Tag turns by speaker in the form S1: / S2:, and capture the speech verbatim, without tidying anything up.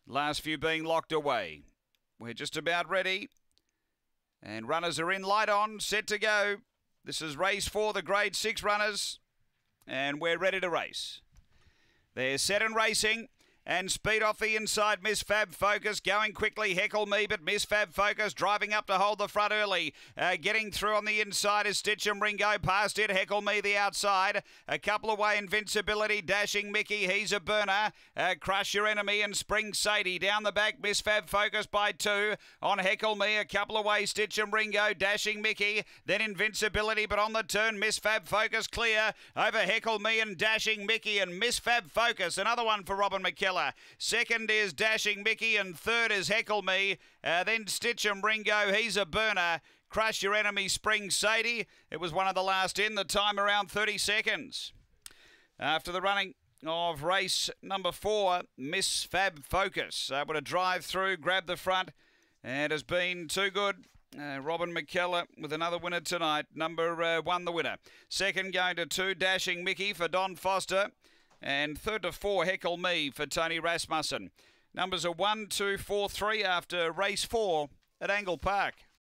S1: Last few being locked away. We're just about ready. And runners are in, light on, set to go. This is race four, the grade six runners. And we're ready to race. They're set and racing. And speed off the inside, Miss Fab Focus going quickly, Heckle Me, but Miss Fab Focus driving up to hold the front early. Uh, getting through on the inside is Stitchem Ringo, past it, Heckle Me the outside. A couple away, Invincibility, Dashing Mickey, he's a burner. Uh, Crush Your Enemy and Spring Sadie. Down the back, Miss Fab Focus by two. On Heckle Me, a couple away, Stitchem Ringo, Dashing Mickey, then Invincibility, but on the turn, Miss Fab Focus clear. Over Heckle Me and Dashing Mickey and Miss Fab Focus. Another one for Robin McKellar. Second is Dashing Mickey and third is Heckle Me. Uh, then Stitchem Ringo, he's a burner. Crush Your Enemy, Spring Sadie. It was one of the last in, the time around thirty seconds. After the running of race number four, Miss Fab Focus. Able to drive through, grab the front, and has been too good. Uh, Robin McKellar with another winner tonight. Number uh, one, the winner. Second going to two, Dashing Mickey for Don Foster. And third to four, Heckle Me for Tony Rasmussen. Numbers are one, two, four, three after race four at Angle Park.